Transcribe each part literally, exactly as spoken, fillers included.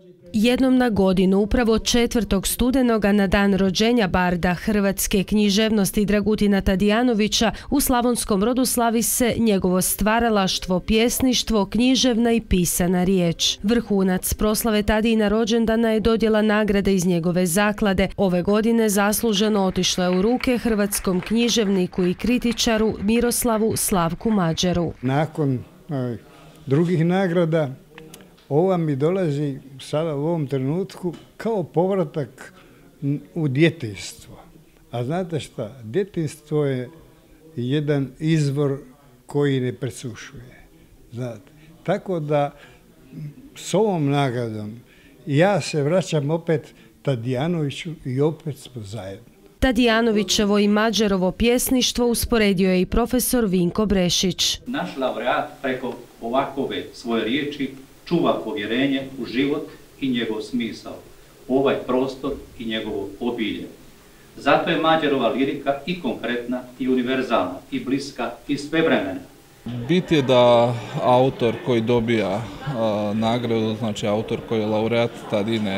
Jednom na godinu, upravo četvrtog studenoga na dan rođenja barda hrvatske književnosti Dragutina Tadijanovića, u Slavonskom Brodu slavi se njegovo stvaralaštvo, pjesništvo, književna i pisana riječ. Vrhunac proslave Tadijina rođendana je dodjela nagrade iz njegove zaklade. Ove godine zasluženo otišla je u ruke hrvatskom književniku i kritičaru Miroslavu Slavku Mađeru. Nakon ovaj, drugih nagrada, ova mi dolazi sada u ovom trenutku kao povratak u djetinjstvo. A znate šta? Djetinjstvo je jedan izvor koji ne presušuje. Znate. Tako da s ovom nagradom ja se vraćam opet Tadijanoviću i opet smo zajedno. Tadijanovićevo i Mađerovo pjesništvo usporedio je i profesor Vinko Brešić. Naš laureat preko ovakove svoje riječi čuva povjerenje u život i njegov smisao, ovaj prostor i njegovo obilje. Zato je Mađerova lirika i konkretna, i univerzalna, i bliska, i svevremena. Bit je da autor koji dobija a, nagradu, znači autor koji je laureat Tadijine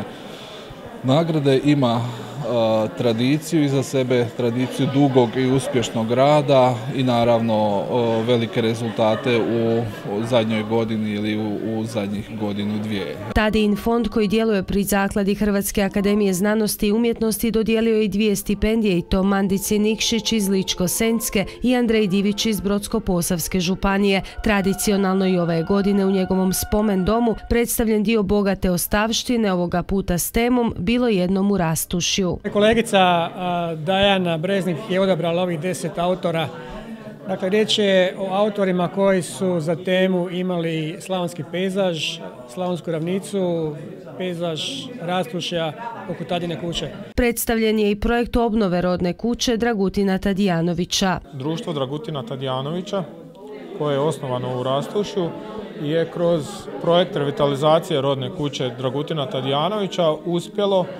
nagrade, ima a, tradiciju iza sebe, tradiciju dugog i uspješnog rada i naravno a, velike rezultate u, u zadnjoj godini ili u, u zadnjih godinu dvije. Tadijin fond koji djeluje pri Zakladi Hrvatske akademije znanosti i umjetnosti dodijelio je i dvije stipendije, i to Mandici Nikšić iz Ličko-senjske i Andrej Divić iz Brodsko-posavske županije. Tradicionalno i ove godine u njegovom spomen domu predstavljen dio bogate ostavštine, ovoga puta s temom Bilo jednom u Rastušju. Kolegica Dajana Breznik je odabrala ovih deset autora. Dakle, riječ je o autorima koji su za temu imali slavonski pejzaž, slavonsku ravnicu, pejzaž Rastušja oko Tadijine kuće. Predstavljen je i projekt obnove rodne kuće Dragutina Tadijanovića. Društvo Dragutina Tadijanovića, koje je osnovano u Rastušju, je kroz projekt revitalizacije rodne kuće Dragutina Tadijanovića uspjelo uh,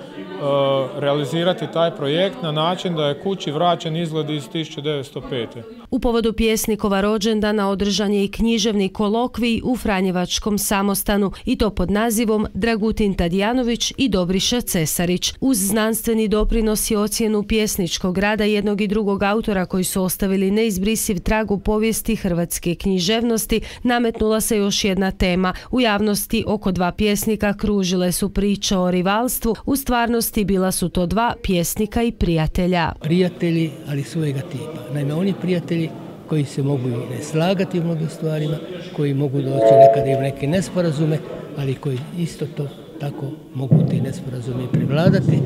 realizirati taj projekt na način da je kući vraćen izgled iz tisuću devetsto pete. U povodu pjesnikova rođendana održan je i književni kolokvij u Franjevačkom samostanu, i to pod nazivom Dragutin Tadijanović i Dobriša Cesarić. Uz znanstveni doprinos i ocjenu pjesničkog rada jednog i drugog autora koji su ostavili neizbrisiv trag u povijesti hrvatske književnosti, nametnula se još jedna tema. U javnosti oko dva pjesnika kružile su priče o rivalstvu, u stvarnosti bila su to dva pjesnika i prijatelja. Prijatelji, ali svojega tipa. Naime, oni prijatelji koji se mogu i ne slagati u mnogim stvarima, koji mogu doći nekada i u neke nesporazume, ali koji isto to tako mogu te nesporazume prevladati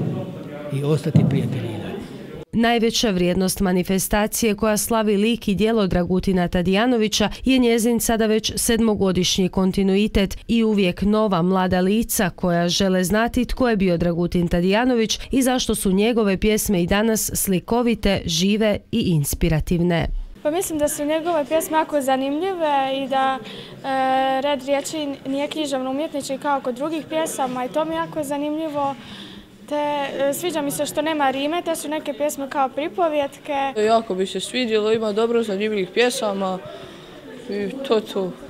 i ostati prijatelji. Najveća vrijednost manifestacije koja slavi lik i djelo Dragutina Tadijanovića je njezin sada već sedmogodišnji kontinuitet i uvijek nova mlada lica koja žele znati tko je bio Dragutin Tadijanović i zašto su njegove pjesme i danas slikovite, žive i inspirativne. Pa mislim da su njegove pjesme jako zanimljive i da e, red riječi nije književno umjetnički kao kod drugih pjesama, i to mi je jako zanimljivo. Te, sviđa mi se što nema rime, te su neke pjesme kao pripovjetke. Jako bi se svidjelo, ima dobro zanimljivih pjesama i to to.